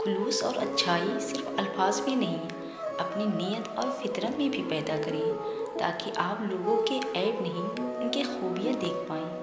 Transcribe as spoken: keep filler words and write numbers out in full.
खुलूस और अच्छाई सिर्फ अल्फाज में नहीं, अपनी नीयत और फितरत में भी पैदा करें, ताकि आप लोगों के ऐब नहीं, उनके खूबियाँ देख पाएँ।